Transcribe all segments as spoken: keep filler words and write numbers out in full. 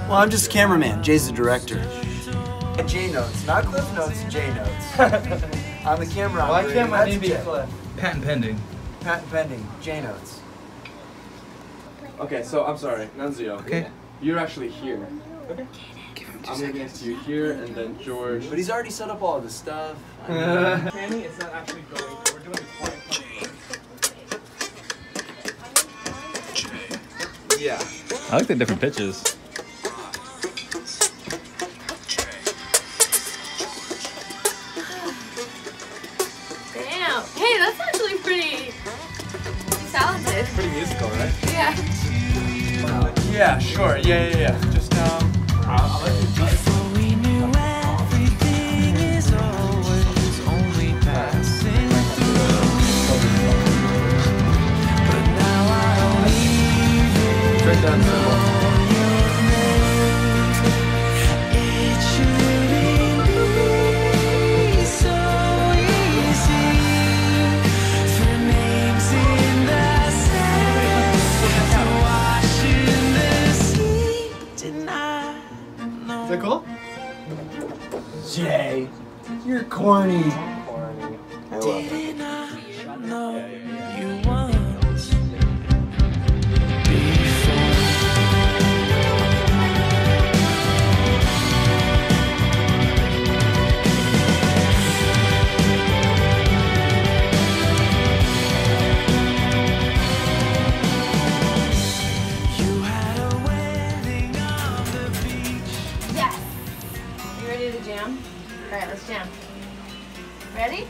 Well, I'm just a cameraman. Jay's the director. J notes, not Cliff notes, J notes. I'm the camera operator. Why can't my name be Cliff? Patent pending. Patent pending, J notes. Okay, so I'm sorry, Nunzio. Okay. You're actually here. Okay. I'm gonna get you here, and then George. But he's already set up all of the stuff. I mean, Uh, Fanny, it's not actually going. We're doing a quiet first. Yeah. I like the different pitches. Damn. Hey, that's actually pretty talented. Pretty musical, right? Yeah. Yeah, sure. Yeah, yeah, yeah. Just um. I'll let you do it. Turn down symbol. Is that cool? Jay, you're corny. Corny. I love it. Yes. You ready to jam? All right, let's jam. Ready?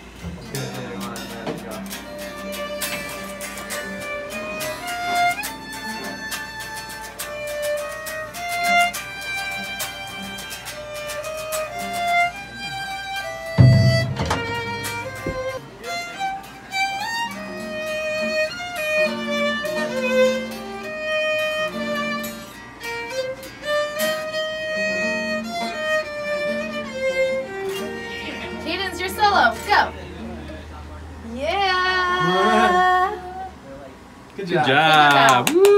Cadence, your solo. Go. Yeah. Good Good job. job. Woo.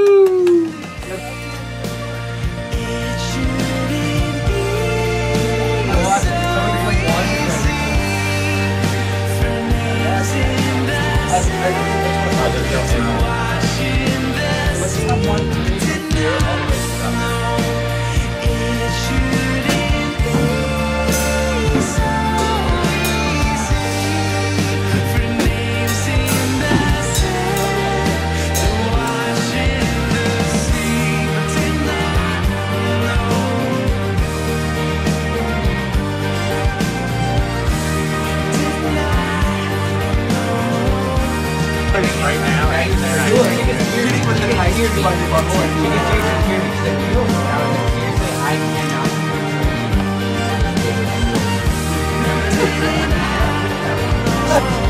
Right now, right? You can put the high heels on your butt. You can do some here because the heels are out. Seriously, I cannot.